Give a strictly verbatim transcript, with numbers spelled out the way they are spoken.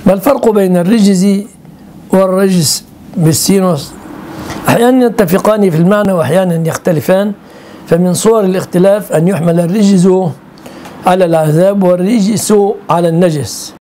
ما الفرق بين الرجز والرجس بالسينوس؟ أحيانا يتفقان في المعنى وأحيانا يختلفان، فمن صور الاختلاف أن يحمل الرجز على العذاب والرجس على النجس.